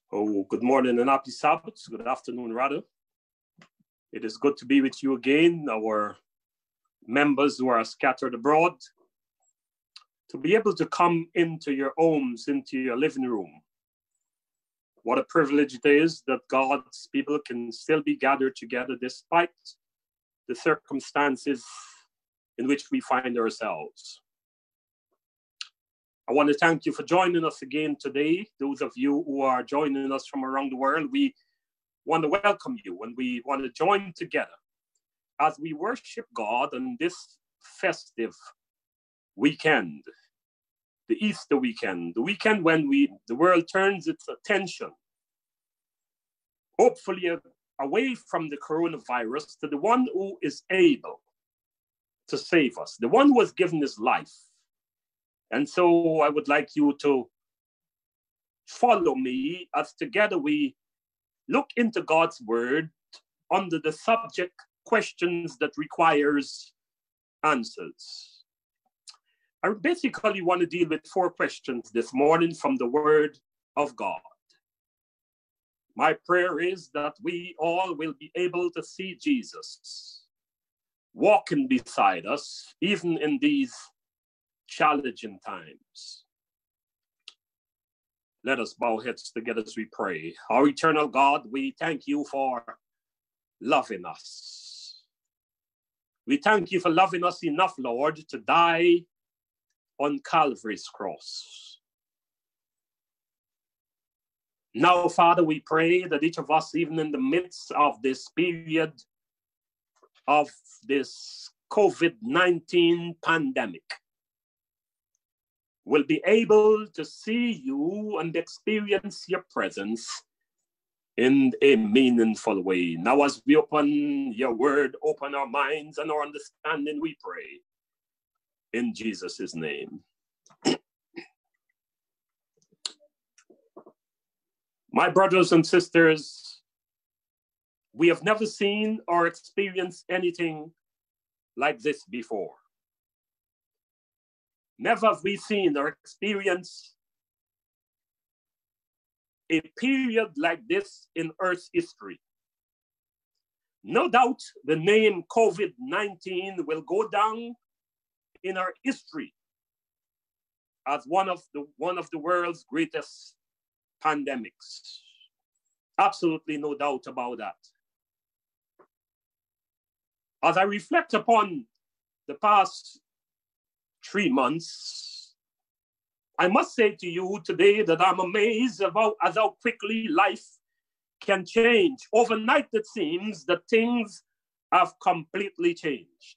Oh, good morning and happy Sabbath. Good afternoon, rather. It is good to be with you again, our members who are scattered abroad, to be able to come into your homes, into your living room. What a privilege it is that God's people can still be gathered together despite the circumstances in which we find ourselves. I want to thank you for joining us again today. Those of you who are joining us from around the world, we want to welcome you and we want to join together as we worship God on this festive weekend, the Easter weekend, the weekend when the world turns its attention, hopefully away from the coronavirus, to the one who is able to save us, the one who has given his life. And so I would like you to follow me as together we look into God's word under the subject questions that requires answers. I basically want to deal with 4 questions this morning from the word of God. My prayer is that we all will be able to see Jesus walking beside us, even in these challenging times. Let us bow heads together as we pray. Our eternal God, we thank you for loving us. We thank you for loving us enough, Lord, to die on Calvary's cross. Now, Father, we pray that each of us, even in the midst of this period of this COVID-19 pandemic, will be able to see you and experience your presence in a meaningful way. Now, as we open your word, open our minds and our understanding, we pray in Jesus' name. My brothers and sisters, we have never seen or experienced anything like this before. Never have we seen or experienced a period like this in Earth's history. No doubt the name COVID-19 will go down in our history as one of the world's greatest pandemics. Absolutely no doubt about that. As I reflect upon the past 3 months, I must say to you today that I'm amazed about how quickly life can change. Overnight, it seems that things have completely changed.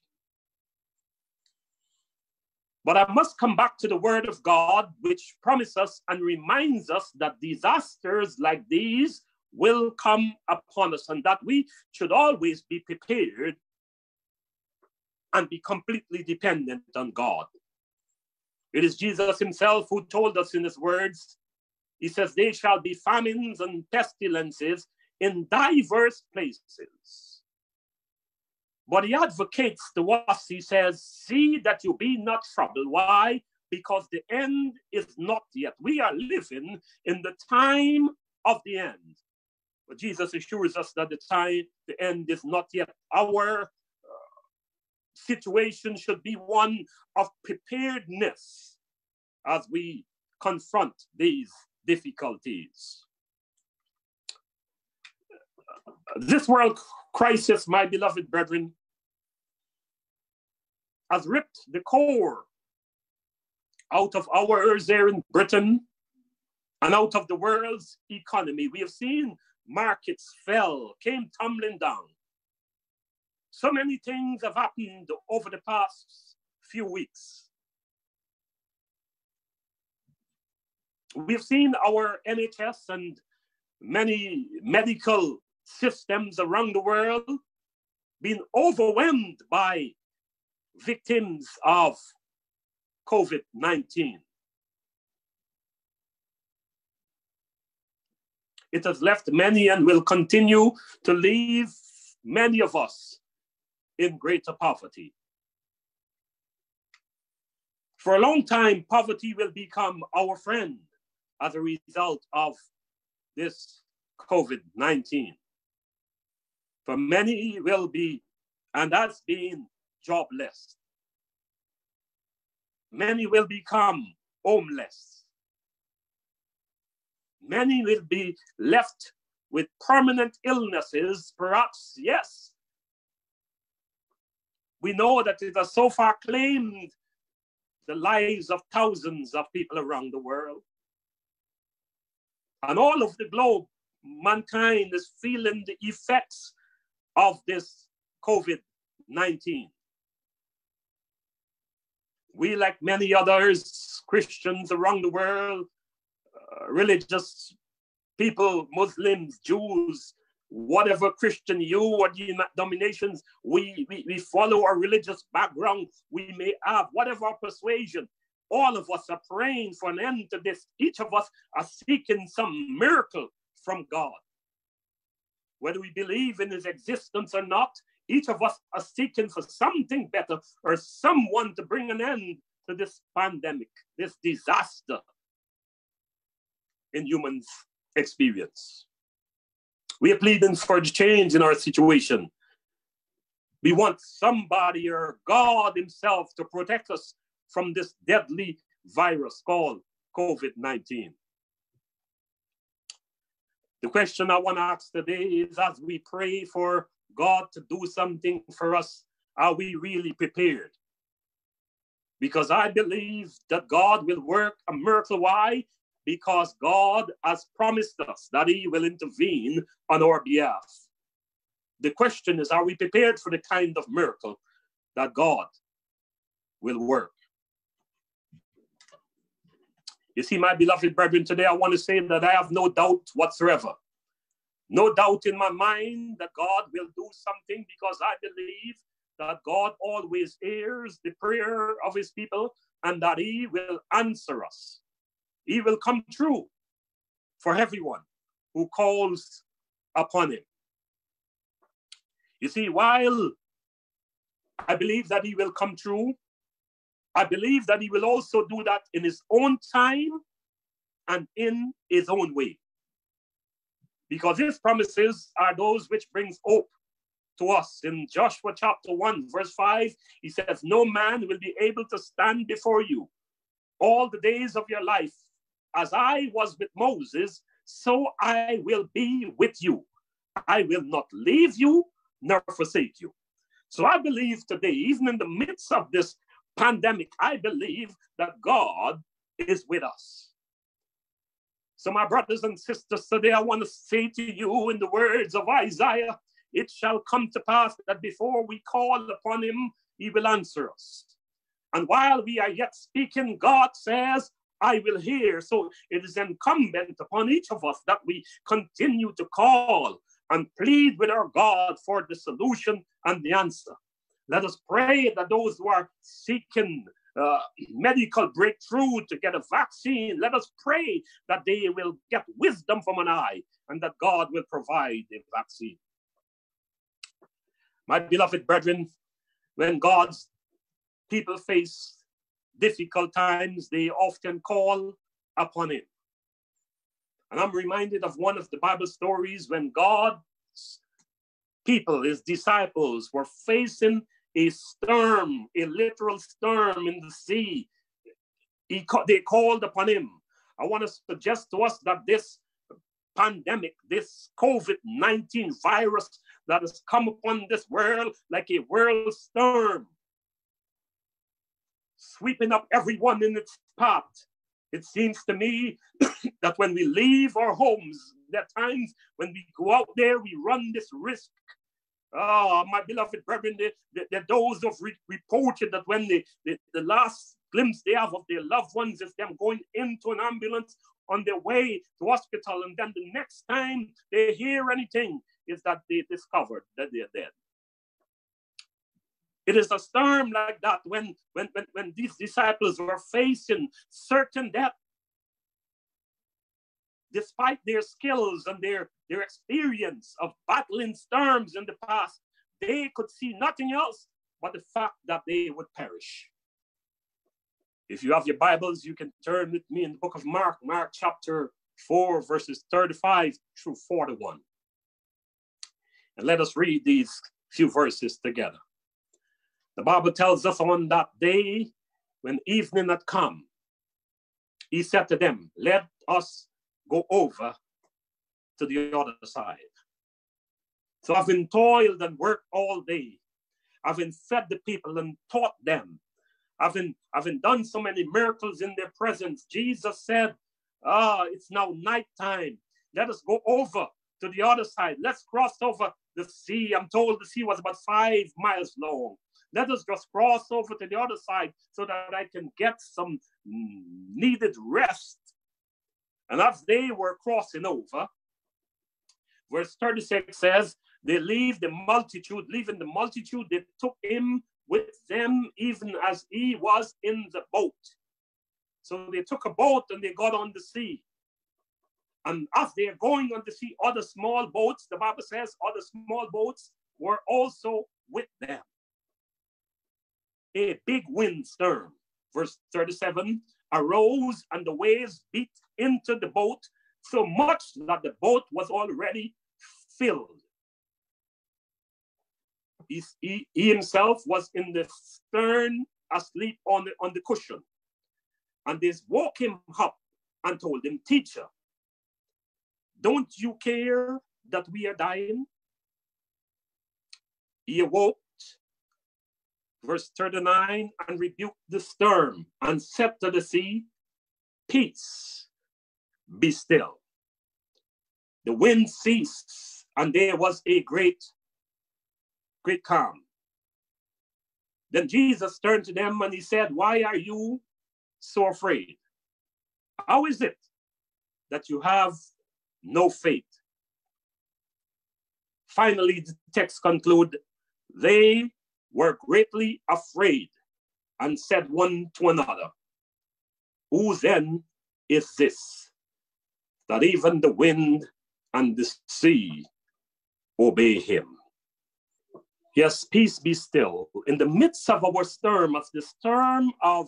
But I must come back to the word of God, which promises us and reminds us that disasters like these will come upon us and that we should always be prepared and be completely dependent on God. It is Jesus himself who told us in his words, he says, there shall be famines and pestilences in diverse places. But he advocates to us, he says, see that you be not troubled. Why? Because the end is not yet. We are living in the time of the end. But Jesus assures us that the end is not yet. Our situation should be one of preparedness as we confront these difficulties. This world crisis, my beloved brethren, has ripped the core out of ours here in Britain and out of the world's economy. We have seen markets fell, came tumbling down. So many things have happened over the past few weeks. We've seen our NHS and many medical systems around the world being overwhelmed by victims of COVID-19. It has left many and will continue to leave many of us in greater poverty. For a long time, poverty will become our friend as a result of this COVID-19. For many will be and has been jobless. Many will become homeless. Many will be left with permanent illnesses, perhaps, yes. We know that it has so far claimed the lives of thousands of people around the world. And all over the globe, mankind is feeling the effects of this COVID-19. We, like many others, Christians around the world, religious people, Muslims, Jews, whatever Christian you or denominations we follow, our religious background we may have, whatever our persuasion, all of us are praying for an end to this. Each of us are seeking some miracle from God. Whether we believe in his existence or not, each of us are seeking for something better or someone to bring an end to this pandemic, this disaster in human experience. We are pleading for the change in our situation. We want somebody or God himself to protect us from this deadly virus called COVID-19. The question I want to ask today is, as we pray for God to do something for us, are we really prepared? Because I believe that God will work a miracle. Why? Because God has promised us that he will intervene on our behalf. The question is, are we prepared for the kind of miracle that God will work? You see, my beloved brethren, today I want to say that I have no doubt whatsoever. No doubt in my mind that God will do something, because I believe that God always hears the prayer of his people and that he will answer us. He will come true for everyone who calls upon him. You see, while I believe that he will come true, I believe that he will also do that in his own time and in his own way. Because his promises are those which brings hope to us. In Joshua chapter 1, verse 5, he says, no man will be able to stand before you all the days of your life. As I was with Moses, so I will be with you. I will not leave you nor forsake you. So I believe today, even in the midst of this pandemic, I believe that God is with us. So my brothers and sisters, today I want to say to you in the words of Isaiah, it shall come to pass that before we call upon him, he will answer us. And while we are yet speaking, God says, I will hear. So it is incumbent upon each of us that we continue to call and plead with our God for the solution and the answer. Let us pray that those who are seeking medical breakthrough to get a vaccine, let us pray that they will get wisdom from on high and that God will provide a vaccine. My beloved brethren, when God's people face difficult times, they often call upon him. And I'm reminded of one of the Bible stories when God's people, his disciples, were facing a storm, a literal storm in the sea. They called upon him. I want to suggest to us that this pandemic, this COVID-19 virus that has come upon this world like a world storm, sweeping up everyone in its path. It seems to me that when we leave our homes, there are times when we go out there, we run this risk. Oh, my beloved brethren, those who have reported that when the last glimpse they have of their loved ones is them going into an ambulance on their way to hospital, and then the next time they hear anything is that they discovered that they're dead. It is a storm like that when these disciples were facing certain death. Despite their skills and their experience of battling storms in the past, they could see nothing else but the fact that they would perish. If you have your Bibles, you can turn with me in the book of Mark, Mark chapter 4, verses 35 through 41. And let us read these few verses together. The Bible tells us on that day, when evening had come, he said to them, let us go over to the other side. So having toiled and worked all day, having fed the people and taught them, having done so many miracles in their presence, Jesus said, it's now nighttime. Let us go over to the other side. Let's cross over the sea. I'm told the sea was about 5 miles long. Let us just cross over to the other side so that I can get some needed rest. And as they were crossing over, verse 36 says, they leave the multitude, leaving the multitude, they took him with them even as he was in the boat. So they took a boat and they got on the sea. And as they are going on the sea, other small boats, the Bible says, other small boats were also with them. A big windstorm, verse 37, arose and the waves beat into the boat so much that the boat was already filled. He himself was in the stern asleep on the cushion. And they woke him up and told him, teacher, don't you care that we are dying? He awoke, verse 39, and rebuked the storm and said to the sea, peace, be still. The wind ceased and there was a great calm. Then Jesus turned to them and he said, why are you so afraid? How is it that you have no faith? Finally, the text concludes, they were greatly afraid and said one to another, who then is this, that even the wind and the sea obey him? Yes, peace be still. In the midst of our storm, as the storm of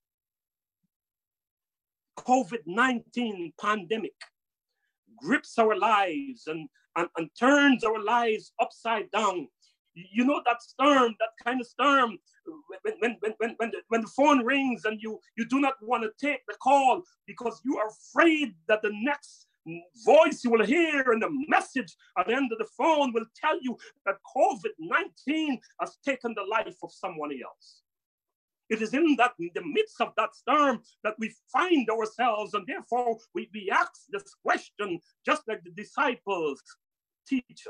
COVID-19 pandemic grips our lives and turns our lives upside down. You know that storm, that kind of storm, when the phone rings and you do not want to take the call because you are afraid that the next voice you will hear and the message at the end of the phone will tell you that COVID-19 has taken the life of someone else. It is in the midst of that storm that we find ourselves, and therefore we ask this question, just like the disciples, teacher,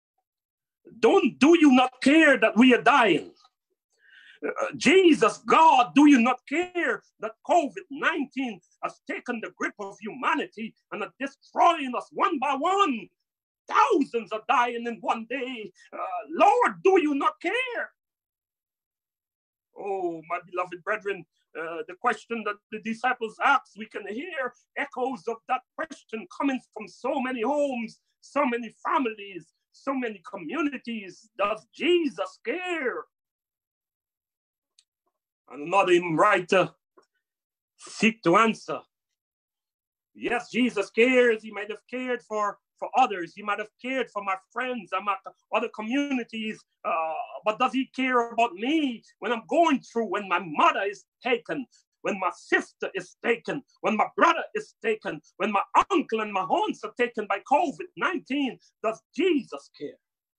do you not care that we are dying? Jesus, God, do you not care that COVID-19 has taken the grip of humanity and are destroying us one by one? Thousands are dying in one day. Lord, do you not care? Oh, my beloved brethren, the question that the disciples asked, we can hear echoes of that question coming from so many homes, so many families, so many communities. Does Jesus care? And another hymn writer seek to answer. Yes, Jesus cares. He might have cared for others. He might have cared for my friends and my other communities. But does he care about me when I'm going through, when my mother is taken, when my sister is taken, when my brother is taken, when my uncle and my aunts are taken by COVID-19? Does Jesus care?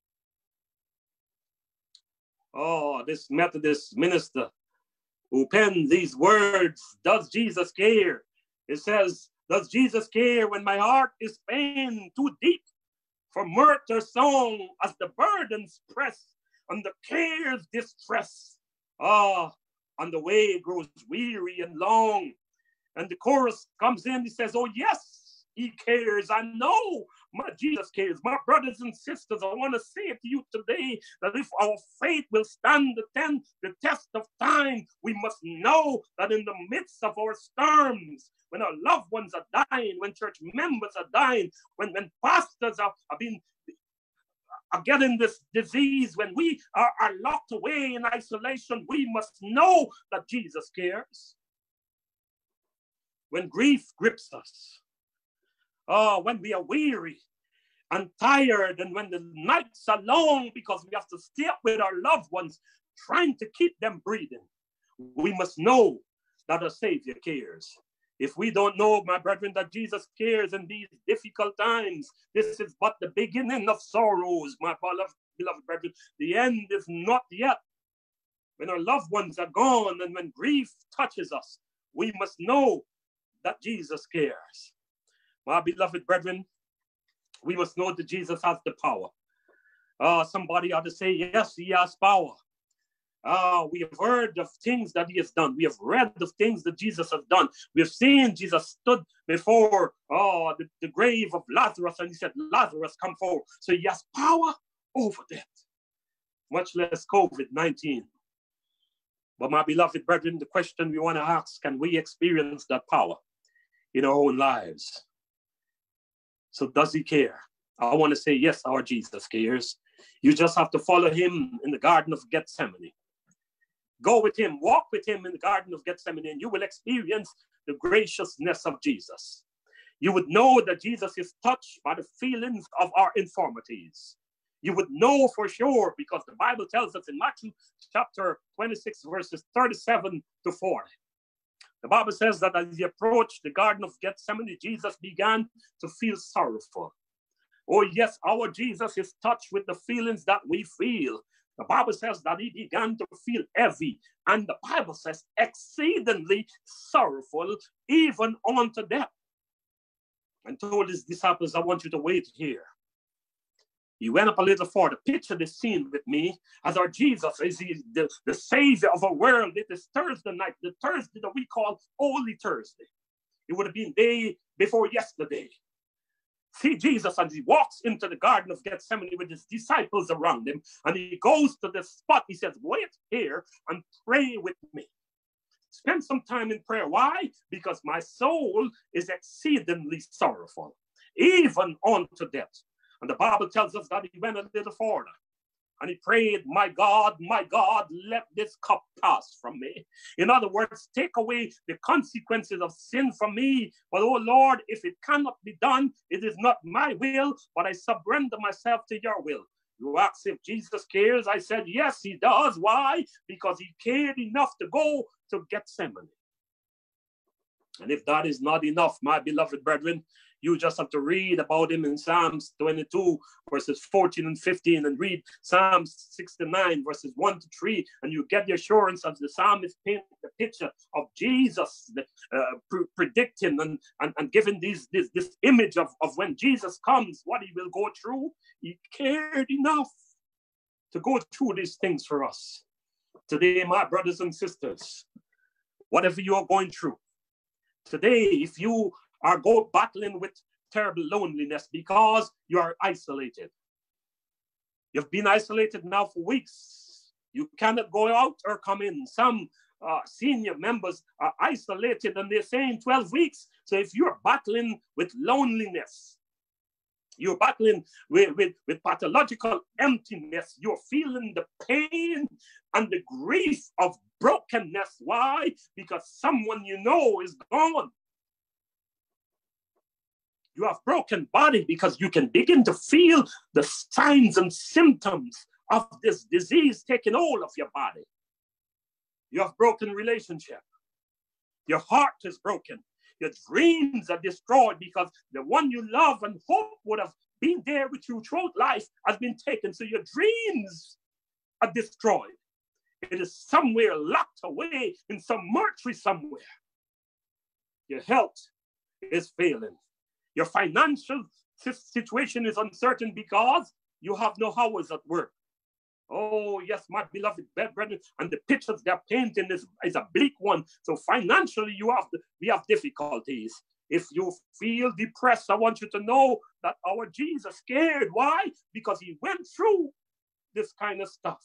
Oh, this Methodist minister who penned these words, does Jesus care? It says, does Jesus care when my heart is pained too deep for mirth or song as the burdens press and the cares distress? And the way grows weary and long. And the chorus comes in, he says, oh yes, he cares. I know my Jesus cares. My brothers and sisters, I want to say to you today that if our faith will stand the test of time, we must know that in the midst of our storms, when our loved ones are dying, when church members are dying, when pastors are getting this disease, when we are locked away in isolation, we must know that Jesus cares. When grief grips us, when we are weary and tired, and when the nights are long because we have to stay up with our loved ones, trying to keep them breathing, we must know that our Savior cares. If we don't know, my brethren, that Jesus cares in these difficult times, this is but the beginning of sorrows, my beloved brethren. The end is not yet. When our loved ones are gone and when grief touches us, we must know that Jesus cares. My beloved brethren, we must know that Jesus has the power. Somebody ought to say, yes, he has power. We have heard of things that he has done. We have read of things that Jesus has done. We have seen Jesus stood before the grave of Lazarus, and he said, Lazarus, come forward. So he has power over death, much less COVID-19. But my beloved brethren, the question we want to ask, can we experience that power in our own lives? So does he care? I want to say, yes, our Jesus cares. You just have to follow him in the Garden of Gethsemane. Go with him, walk with him in the Garden of Gethsemane, and you will experience the graciousness of Jesus. You would know that Jesus is touched by the feelings of our infirmities. You would know for sure, because the Bible tells us in Matthew chapter 26, verses 37 to 40. The Bible says that as he approached the Garden of Gethsemane, Jesus began to feel sorrowful. Oh, yes, our Jesus is touched with the feelings that we feel. The Bible says that he began to feel heavy, and the Bible says exceedingly sorrowful, even unto death. And told his disciples, I want you to wait here. He went up a little further. Picture this scene with me as our Jesus is the Savior of our world. It is Thursday night, the Thursday that we call Holy Thursday. It would have been day before yesterday. See Jesus as he walks into the Garden of Gethsemane with his disciples around him, and he goes to the spot. He says, wait here and pray with me. Spend some time in prayer. Why? Because my soul is exceedingly sorrowful, even unto death. And the Bible tells us that he went a little further and he prayed, my God, let this cup pass from me. In other words, take away the consequences of sin from me. But oh Lord, if it cannot be done, it is not my will, but I surrender myself to your will. You ask if Jesus cares. I said, yes, he does. Why? Because he cared enough to go to Gethsemane. And if that is not enough, my beloved brethren, you just have to read about him in Psalms 22, verses 14 and 15, and read Psalms 69, verses 1 to 3, and you get the assurance of the psalmist painting the picture of Jesus, predicting and giving this image of when Jesus comes, what he will go through. He cared enough to go through these things for us. Today, my brothers and sisters, whatever you are going through, today, if you are battling with terrible loneliness because you are isolated. You've been isolated now for weeks. You cannot go out or come in. Some senior members are isolated and they're saying 12 weeks. So if you're battling with loneliness, you're battling with pathological emptiness, you're feeling the pain and the grief of brokenness. Why? Because someone you know is gone. You have broken body because you can begin to feel the signs and symptoms of this disease taking hold of your body. You have broken relationship. Your heart is broken. Your dreams are destroyed because the one you love and hope would have been there with you throughout life has been taken. So your dreams are destroyed. It is somewhere locked away in some mortuary somewhere. Your health is failing. Your financial situation is uncertain because you have no hours at work. Oh, yes, my beloved brethren, and the pictures they're painting is a bleak one. So financially, we have difficulties. If you feel depressed, I want you to know that our Jesus cared. Why? Because he went through this kind of stuff.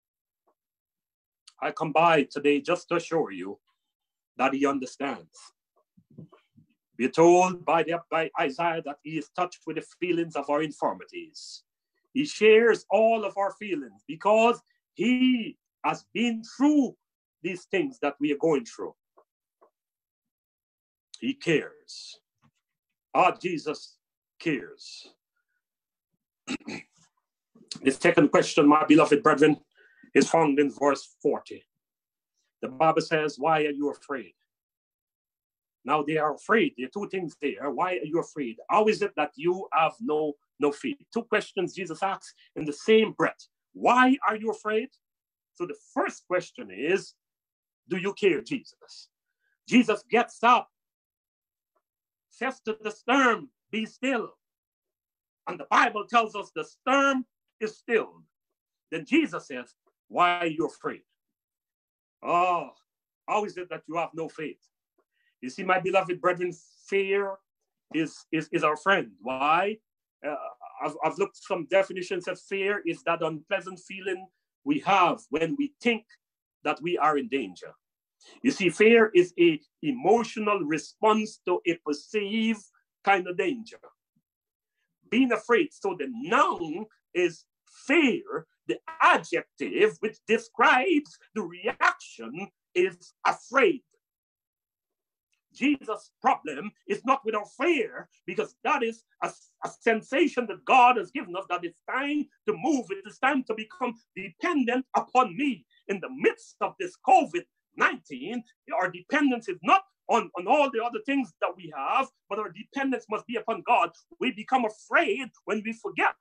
I come by today just to assure you that he understands. We're told by Isaiah that he is touched with the feelings of our infirmities. He shares all of our feelings because he has been through these things that we are going through. He cares. Our Jesus cares. The second question, my beloved brethren, is found in verse 40. The Bible says, why are you afraid? Now they are afraid. There are two things there. Why are you afraid? How is it that you have no faith? Two questions Jesus asks in the same breath. Why are you afraid? So the first question is, do you care, Jesus? Jesus gets up, says to the storm, be still. And the Bible tells us the storm is stilled. Then Jesus says, why are you afraid? Oh, how is it that you have no faith? You see, my beloved brethren, fear is our friend. Why? I've looked some definitions of fear is that unpleasant feeling we have when we think that we are in danger. You see, fear is an emotional response to a perceived kind of danger. Being afraid. So the noun is fear. The adjective which describes the reaction is afraid. Jesus' problem is not with our fear, because that is a sensation that God has given us that it's time to move. It is time to become dependent upon me. In the midst of this COVID-19, our dependence is not on all the other things that we have, but our dependence must be upon God. We become afraid when we forget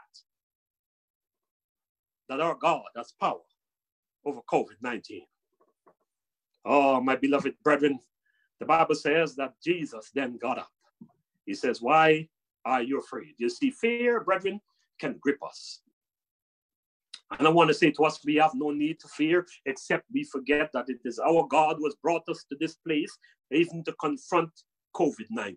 that our God has power over COVID-19. Oh, my beloved brethren, the Bible says that Jesus then got up. He says, why are you afraid? You see, fear, brethren, can grip us. And I want to say to us, we have no need to fear, except we forget that it is our God who has brought us to this place, even to confront COVID-19.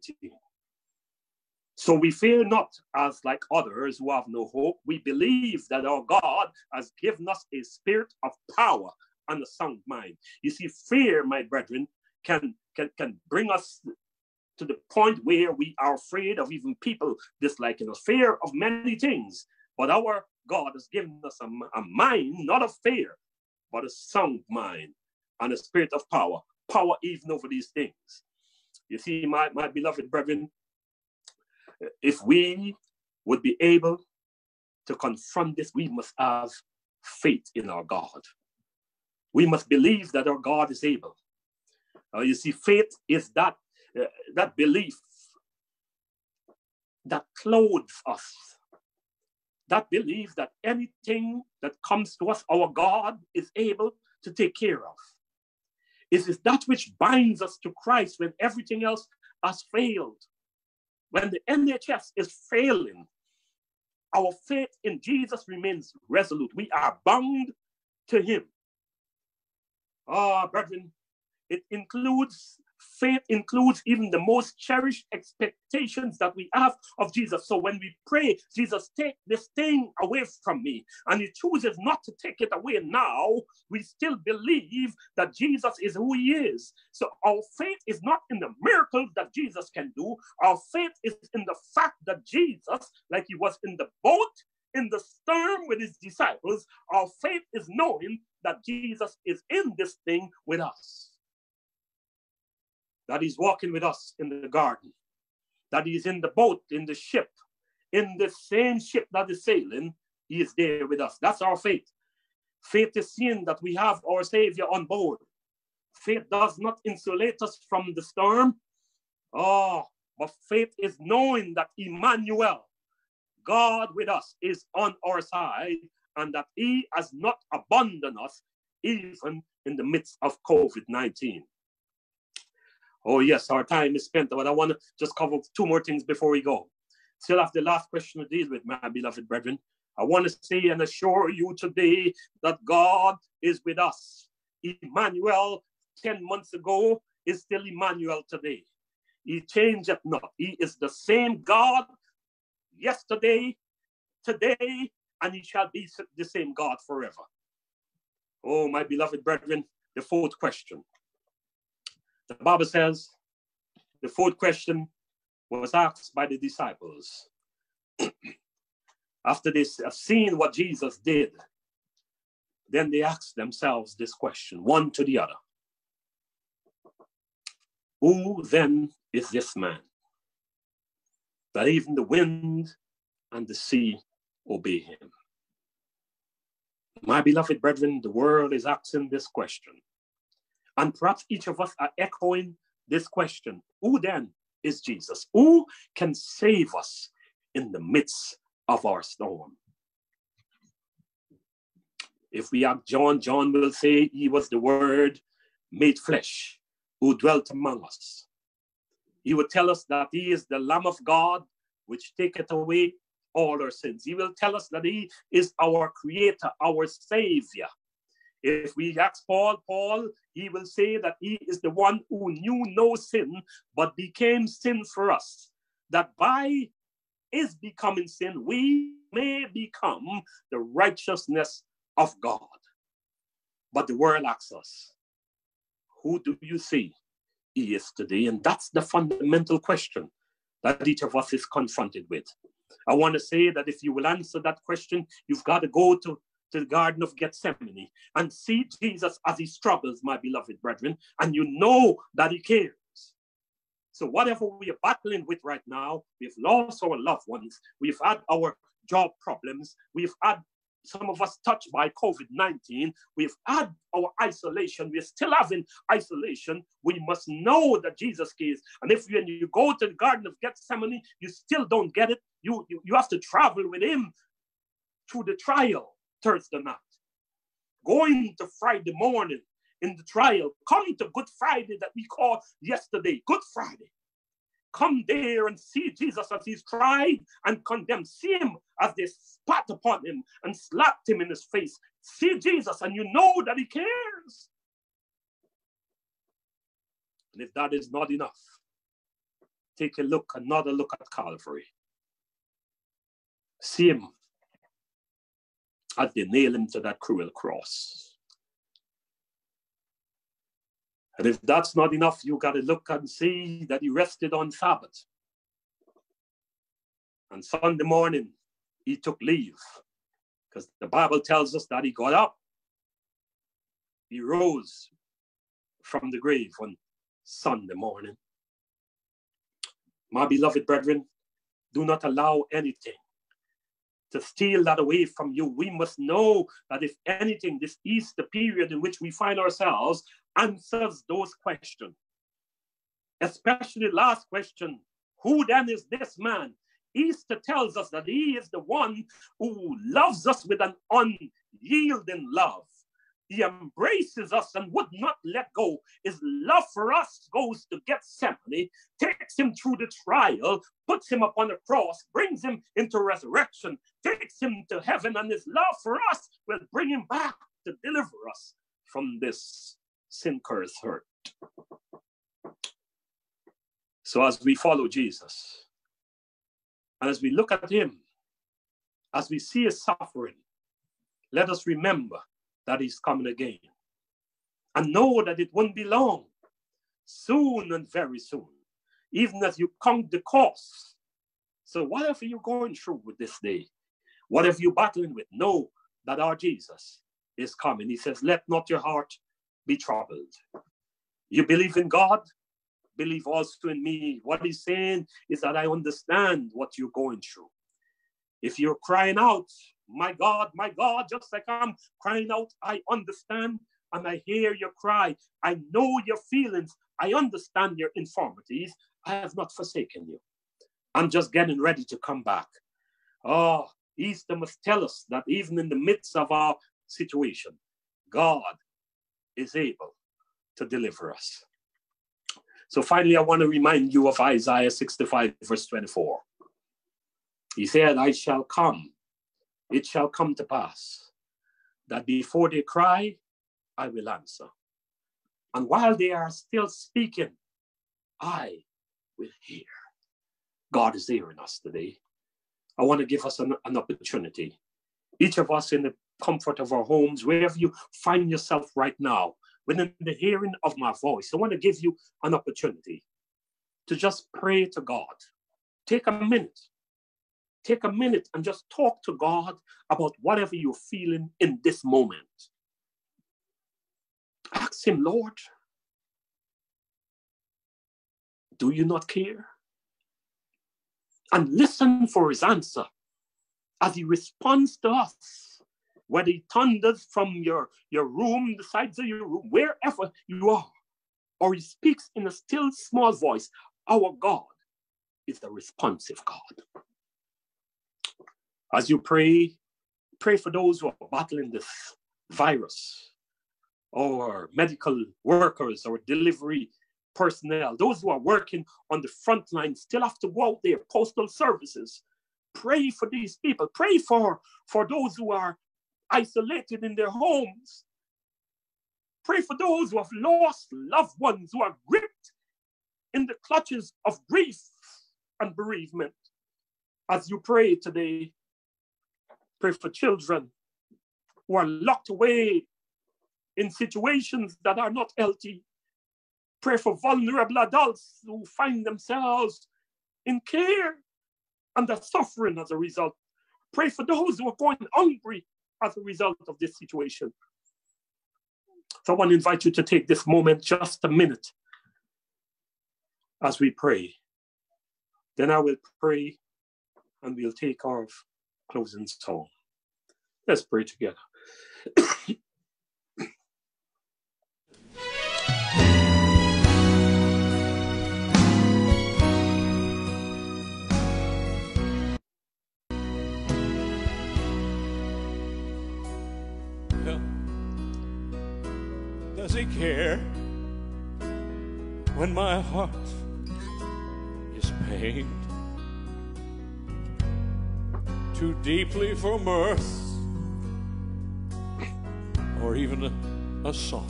So we fear not as like others who have no hope. We believe that our God has given us a spirit of power and a sound mind. You see, fear, my brethren, can bring us to the point where we are afraid of even people disliking us, fear of many things. But our God has given us a mind, not of fear, but a sound mind and a spirit of power even over these things. You see, my beloved brethren, if we would be able to confront this, we must have faith in our God. We must believe that our God is able. You see, faith is that belief that clothes us. That belief that anything that comes to us, our God is able to take care of. It is that which binds us to Christ when everything else has failed. When the NHS is failing, our faith in Jesus remains resolute. We are bound to him. Brethren, faith includes even the most cherished expectations that we have of Jesus. So when we pray, Jesus, take this thing away from me, and he chooses not to take it away now, we still believe that Jesus is who he is. So our faith is not in the miracles that Jesus can do. Our faith is in the fact that Jesus, like he was in the boat, in the storm with his disciples, our faith is knowing that Jesus is in this thing with us. That he's walking with us in the garden, that he's in the boat, in the ship, in the same ship that is sailing, he is there with us. That's our faith. Faith is seeing that we have our Savior on board. Faith does not insulate us from the storm. But faith is knowing that Emmanuel, God with us, is on our side, and that he has not abandoned us even in the midst of COVID-19. Oh, yes, our time is spent, but I want to just cover two more things before we go. Still have the last question to deal with, my beloved brethren. I want to say and assure you today that God is with us. Emmanuel 10 months ago is still Emmanuel today. He changeth not. He is the same God yesterday, today, and he shall be the same God forever. Oh, my beloved brethren, the fourth question. The Bible says the fourth question was asked by the disciples. After they have seen what Jesus did, then they asked themselves this question, one to the other. Who then is this man? that even the wind and the sea obey him. My beloved brethren, the world is asking this question. And perhaps each of us are echoing this question. Who then is Jesus? Who can save us in the midst of our storm? If we have John, John will say he was the Word made flesh who dwelt among us. He will tell us that he is the Lamb of God which taketh away all our sins. He will tell us that he is our creator, our savior. If we ask Paul, he will say that he is the one who knew no sin, but became sin for us, that by his becoming sin, we may become the righteousness of God. But the world asks us, who do you say he is today? And that's the fundamental question that each of us is confronted with. I want to say that if you will answer that question, you've got to go to the Garden of Gethsemane and see Jesus as he struggles, my beloved brethren, and you know that he cares. So whatever we are battling with right now, we've lost our loved ones, we've had our job problems, we've had some of us touched by COVID-19, we've had our isolation, we're still having isolation. We must know that Jesus cares. And if when you go to the Garden of Gethsemane, you still don't get it, you have to travel with him through the trial Thursday night. Going to Friday morning in the trial, come to Good Friday that we called yesterday, Good Friday. Come there and see Jesus as he's tried and condemned. See him as they spat upon him and slapped him in his face. See Jesus and you know that he cares. And if that is not enough, take another look at Calvary. See him as they nail him to that cruel cross. And if that's not enough, you got to look and see that he rested on Sabbath. And Sunday morning, he took leave. Because the Bible tells us that he got up. He rose from the grave on Sunday morning. My beloved brethren, do not allow anything to steal that away from you. We must know that if anything, this Easter period in which we find ourselves answers those questions. Especially the last question, who then is this man? Easter tells us that he is the one who loves us with an unyielding love. He embraces us and would not let go. His love for us goes to Gethsemane, takes him through the trial, puts him upon the cross, brings him into resurrection, takes him to heaven, and his love for us will bring him back to deliver us from this sin-cursed hurt. So as we follow Jesus, and as we look at him, as we see his suffering, let us remember that he's coming again. And know that it won't be long. Soon and very soon. Even as you count the cost. So whatever you're going through with this day, whatever you're battling with, know that our Jesus is coming. He says, let not your heart be troubled. You believe in God, believe also in me. What he's saying is that I understand what you're going through. If you're crying out, my God, just like I'm crying out, I understand and I hear your cry. I know your feelings. I understand your infirmities. I have not forsaken you. I'm just getting ready to come back. Oh, Easter must tell us that even in the midst of our situation, God is able to deliver us. So finally, I want to remind you of Isaiah 65, verse 24. He said, I shall come. It shall come to pass that before they cry, I will answer. And while they are still speaking, I will hear. God is hearing us today. I want to give us an opportunity. Each of us in the comfort of our homes, wherever you find yourself right now, within the hearing of my voice, I want to give you an opportunity to just pray to God. Take a minute. Take a minute and just talk to God about whatever you're feeling in this moment. Ask him, Lord, do you not care? and listen for his answer as he responds to us, whether he thunders from your room, the sides of your room, wherever you are, or he speaks in a still small voice. Our God is a responsive God. As you pray for those who are battling this virus, or medical workers, or delivery personnel, those who are working on the front line, still have to go out there, postal services. Pray for these people. Pray for those who are isolated in their homes. Pray for those who have lost loved ones, who are gripped in the clutches of grief and bereavement. As you pray today, pray for children who are locked away in situations that are not healthy. Pray for vulnerable adults who find themselves in care and are suffering as a result. Pray for those who are going hungry as a result of this situation. So I want to invite you to take this moment, just a minute, as we pray. Then I will pray and we'll take our closing song. Let's pray together. Does he care when my heart is pained too deeply for mirth or even a song?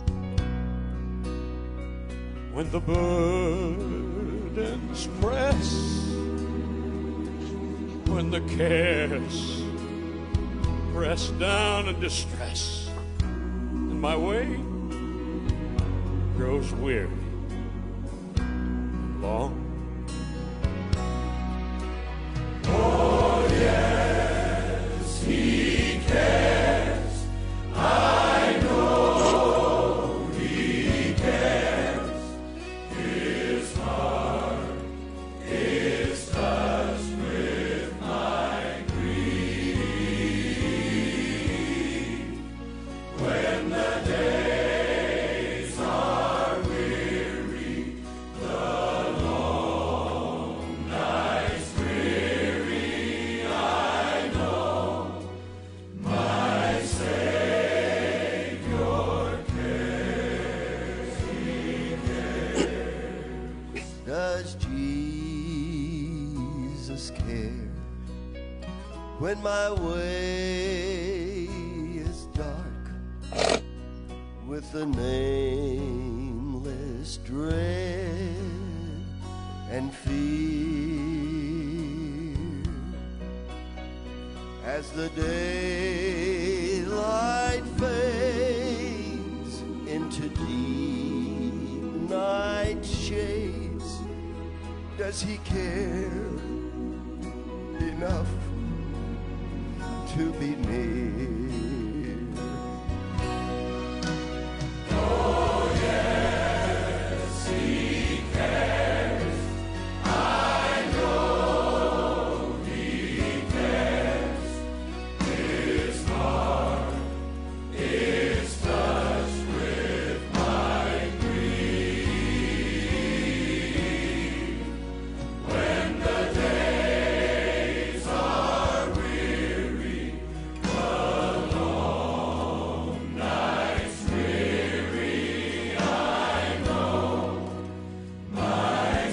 When the burdens press, when the cares press down in distress, and my way grows weary and long. Oh yes, he cares. I know he cares. His heart is touched with my grief. When the days are weary, the long nights dreary, I know my Savior cares. He cares. Does Jesus care when my way is dark with a nameless dread and fear? As the daylight fades into deep night shades, does he care enough to be near? Oh yes, he cares. I know he cares. His heart is touched with my grief. When the days are weary, the long nights dreary, I know my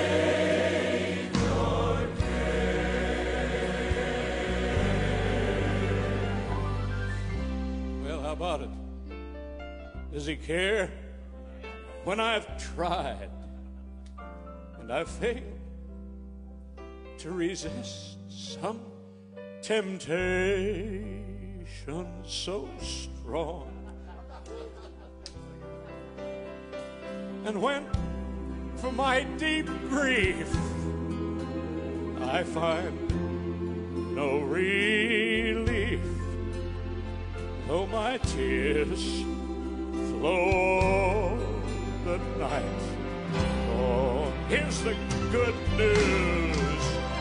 Savior cares. Well, how about it? Does he care when I've tried and I've failed to resist some temptation so strong? And when from my deep grief I find no relief, though my tears flow the night. Oh, here's the good news.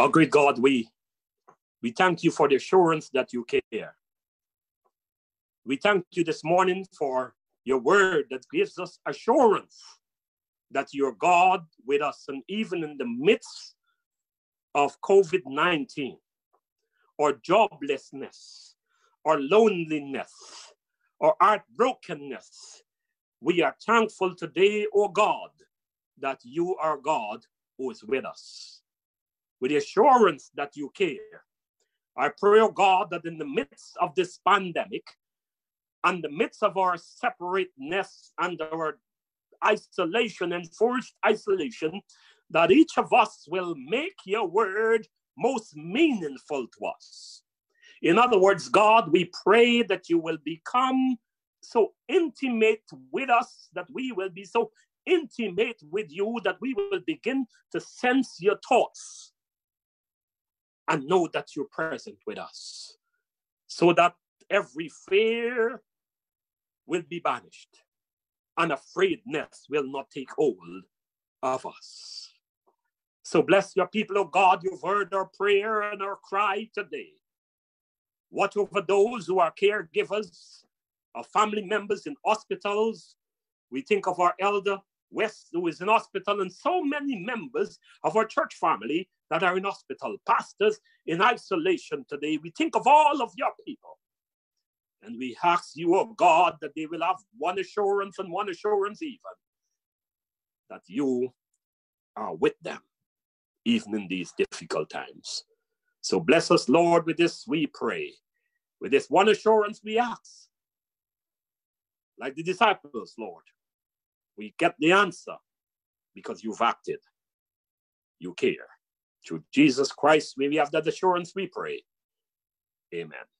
Our great God, we thank you for the assurance that you care. We thank you this morning for your word that gives us assurance that you're God with us, and even in the midst of COVID-19 or joblessness or loneliness or heartbrokenness, we are thankful today, oh God, that you are God who is with us. With the assurance that you care, I pray, oh God, that in the midst of this pandemic, and the midst of our separateness and our isolation, enforced isolation, that each of us will make your word most meaningful to us. In other words, God, we pray that you will become so intimate with us, that we will be so intimate with you, that we will begin to sense your thoughts and know that you're present with us, so that every fear will be banished and afraidness will not take hold of us. So bless your people, oh God. You've heard our prayer and our cry today. Watch over those who are caregivers, our family members in hospitals. We think of our elder West, who is in hospital, and so many members of our church family that are in hospital, pastors in isolation today. We think of all of your people. And we ask you, oh God, that they will have one assurance, and one assurance even, that you are with them, even in these difficult times. So bless us, Lord, with this we pray. With this one assurance we ask. Like the disciples, Lord, we get the answer because you've acted. You care. Through Jesus Christ, may we have that assurance we pray. Amen.